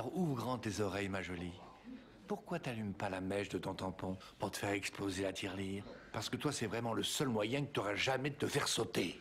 Alors ouvre grand tes oreilles, ma jolie. Pourquoi t'allumes pas la mèche de ton tampon pour te faire exploser la tirelire? Parce que toi, c'est vraiment le seul moyen que t'auras jamais de te faire sauter.